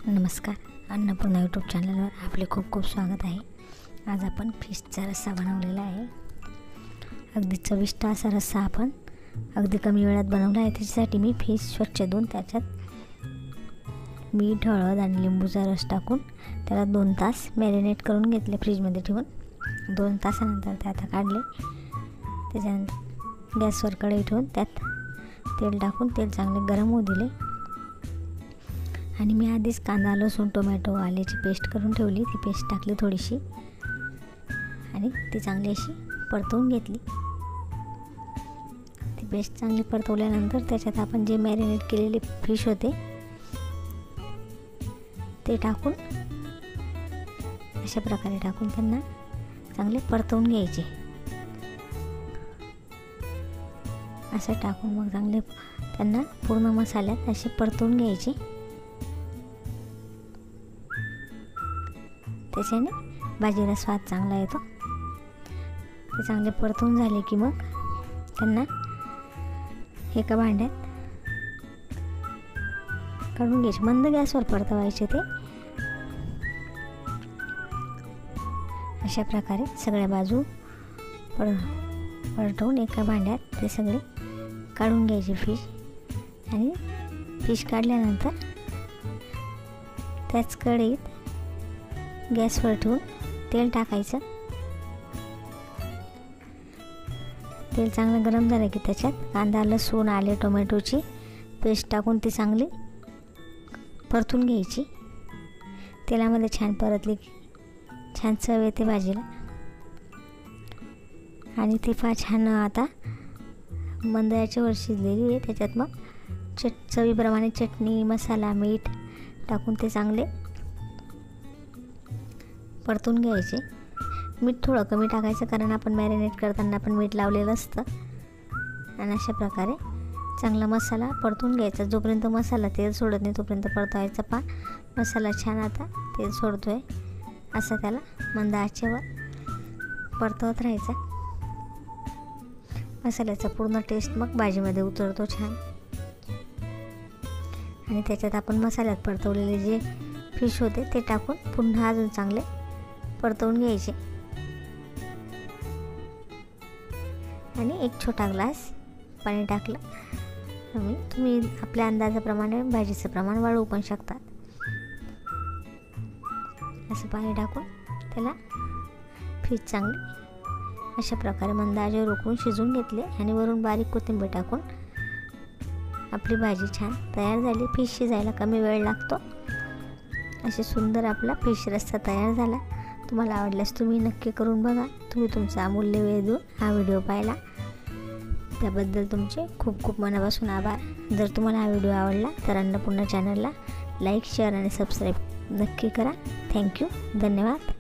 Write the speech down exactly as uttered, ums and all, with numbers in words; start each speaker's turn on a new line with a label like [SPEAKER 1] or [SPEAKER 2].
[SPEAKER 1] नमस्कार, अन्नपूर्णा यूट्यूब चॅनलवर आपले खूप खूप स्वागत आहे। आज आपण फिशचा रस्सा बनवलेला आहे। अगदी चविष्ट असा रस्सा आपण अगदी कमी वेळात बनवला आहे। त्याच्यासाठी मी फिश स्वच्छ धुवून त्याच्यात मीठ, हळद आणि लिंबूचा रस टाकून त्याला दोन तास मॅरिनेट करून घेतले फ्रीजमध्ये ठेवून। दोन तासानंतर ते आता काढले। त्याच्यानंतर गॅसवर कढई ठेवून त्यात तेल टाकून तेल चांगले गरम होऊ दिले आणि मी आधीच कांदा, लसूण, टोमॅटो, आल्याची पेस्ट करून ठेवली। ती पेस्ट टाकली थोडीशी आणि ती चांगली अशी परतवून घेतली। ती पेस्ट चांगली परतवल्यानंतर त्याच्यात आपण जे मॅरिनेट केलेले फिश होते ते टाकून अशा प्रकारे टाकून त्यांना चांगले परतवून घ्यायचे। असं टाकून मग चांगले त्यांना पूर्ण मसाल्यात असे परतवून घ्यायचे। त्याच्याने भाजीला स्वाद चांगला येतो। ते चांगले परतवून झाले की मग त्यांना एका भांड्यात काढून घ्यायचे। मंद गॅसवर परतवायचे ते। अशा प्रकारे सगळ्या बाजू पर परतवून एका भांड्यात ते सगळे काढून घ्यायचे फिश। आणि फिश काढल्यानंतर त्याच कढईत गॅसवर ठेवून तेल टाकायचं। तेल चांगलं गरम झालं की त्याच्यात कांदा, लसूण, आले, टोमॅटोची पेस्ट टाकून ती चांगली परतून घ्यायची। तेलामध्ये छान परतली की छान चव येते भाजीला। आणि ती फार छान आता मंद आचेवर शिजलेली आहे। त्याच्यात मग चट चवीप्रमाणे चटणी, मसाला, मीठ टाकून ते चांगले परतून घ्यायचे। मीठ थोडं कमी टाकायचं कारण आपण मॅरिनेट करताना पण मीठ लावलेलं असतं। आणि अशा प्रकारे चांगला मसाला परतून घ्यायचा। जोपर्यंत मसाला तेल सोडत नाही तोपर्यंत परतवायचा। पा मसाला छान आता तेल सोडतोय असं त्याला मंद आचेवर परतवत राहायचा। मसाल्याचा पूर्ण टेस्ट मग भाजीमध्ये उतरतो छान। आणि त्याच्यात आपण मसाल्यात परतवलेले जे फिश होते ते टाकून पुन्हा अजून चांगले परतवून घ्यायचे। आणि एक छोटा ग्लास पाणी टाकलं तुम्ही तुम्ही आपल्या अंदाजाप्रमाणे भाजीचं प्रमाण वाढवू पण शकतात। असं पाणी टाकून त्याला फिश चांगली अशा प्रकारे मंद आचेवर उकळून शिजवून घेतले। आणि वरून बारीक कोथिंबीर टाकून आपली भाजी छान तयार झाली। फिश शिजायला कमी वेळ लागतो। असे सुंदर आपला फिश रस्सा तयार झाला। तुम्हाला आवडल्यास तुम्ही नक्की करून बघा। तुम्ही तुमचा अमूल्य वेळ देऊन हा व्हिडिओ पाहिला त्याबद्दल तुमचे खूप खूप मनापासून आभार। जर तुम्हाला हा व्हिडिओ आवडला तर अन्नपूर्णा चॅनलला लाईक, शेअर आणि सबस्क्राईब नक्की करा। थँक्यू, धन्यवाद।